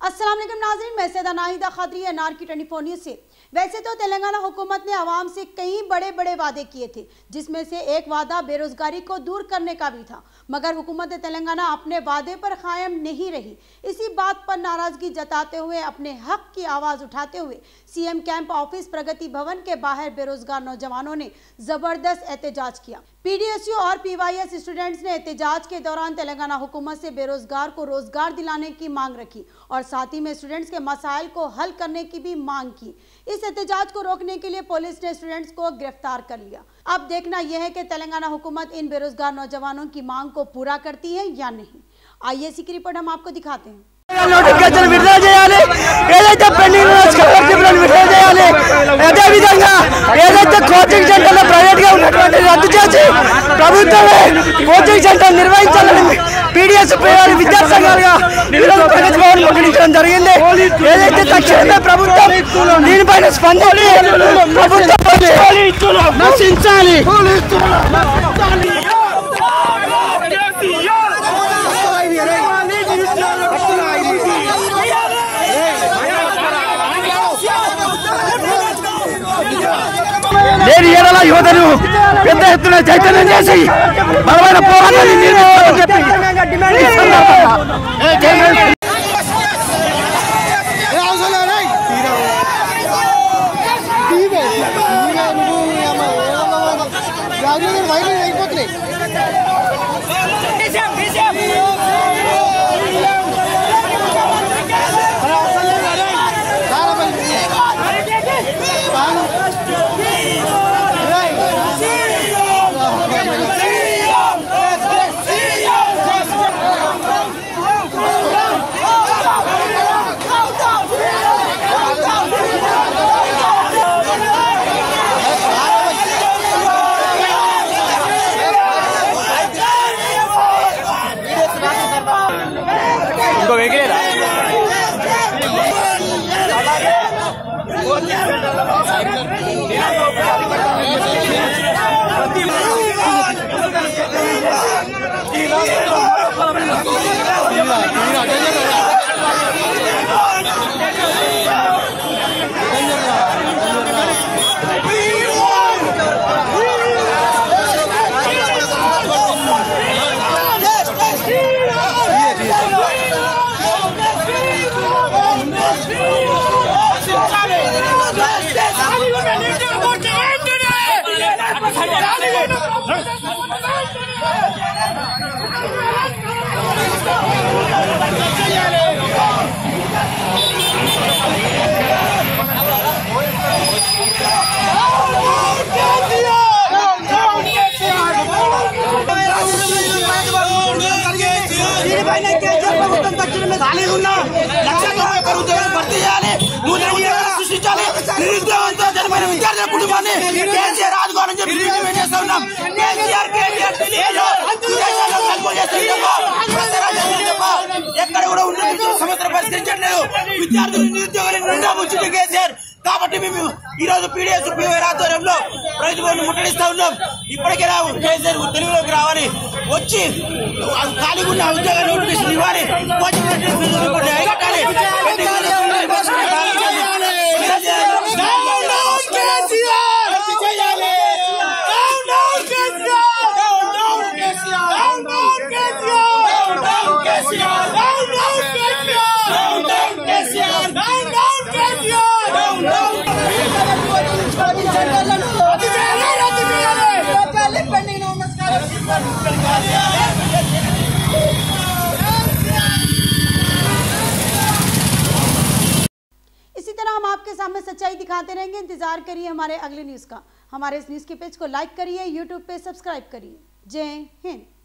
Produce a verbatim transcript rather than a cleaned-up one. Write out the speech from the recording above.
अस्सलाम वालेकुम नाज़रीन, मैं सैयदा नाहिदा खदरी एनआर की ट्वेंटी फोर न्यूज़ से। वैसे तो तेलंगाना हुकूमत ने आवाम से कई बड़े बड़े वादे किए थे, जिसमें से एक वादा बेरोजगारी को दूर करने का भी था, मगर हुकूमत तेलंगाना अपने वादे पर कायम नहीं रही। इसी बात पर नाराजगी जताते हुए अपने हक की आवाज़ उठाते हुए सीएम कैंप ऑफिस प्रगति भवन के बाहर बेरोजगार नौजवानों ने जबरदस्त एहतजाज किया। पीडीएसयू और पीवाईएस स्टूडेंट्स ने एहतजाज के दौरान तेलंगाना हुकूमत से बेरोजगार को रोजगार दिलाने की मांग रखी और साथ ही में स्टूडेंट्स के मसाइल को हल करने की भी मांग की। इस एहतजाज को रोकने के लिए पुलिस ने स्टूडेंट्स को गिरफ्तार कर लिया। अब देखना यह है कि तेलंगाना हुकूमत इन बेरोजगार नौजवानों की मांग को पूरा करती है या नहीं। आइए इसी की रिपोर्ट हम आपको दिखाते हैं। నోటిఫికేషన్ విడుదల చేయాలి, ఏదైతే పెండింగ్ ఉన్న స్కాలర్షిప్లను విడుదల చేయాలి, అదే విధంగా ఏదైతే కోచింగ్ సెంటర్లు ప్రైవేట్ గా ఉన్నటువంటి రద్దు చేసి ప్రభుత్వమే కోచింగ్ సెంటర్ నిర్వహించాలని పీడీఎస్ విద్యార్థి సంఘాలుగా ఈరోజు ప్రగతి భవన్ ముట్టడించడం జరిగింది। ఏదైతే తక్షణమే ప్రభుత్వం దీనిపైన స్పందించి ప్రభుత్వం నశించాలి। నేను ఏడల యువతను పెద్ద ఎత్తున చైతన్యం చేసి బలమైన పోరాటాన్ని నిర్మిస్తామని చెప్పి ఎక్కడ కూడా ఉన్న సమస్యలు పరిష్కరించట్లేదు, విద్యార్థులు నిరుద్యోగులు కేసీఆర్ కాబట్టి మేము ఈ రోజు పీడీఎస్ పీవై ఆధ్వర్యంలో ప్రగతి భవన్ ముట్టడిస్తా ఉన్నాం। ఇప్పటికే కేసీఆర్ తెలుగులోకి రావాలి, వచ్చి ఖాళీగా ఉన్న ఉద్యోగ నోటిఫికేషన్ ఇవ్వాలి, इसी तरह हम आपके सामने सच्चाई दिखाते रहेंगे। इंतजार करिए हमारे अगले न्यूज़ का। हमारे इस न्यूज़ के पेज को लाइक करिए, यूट्यूब पे सब्सक्राइब करिए। जय हिंद।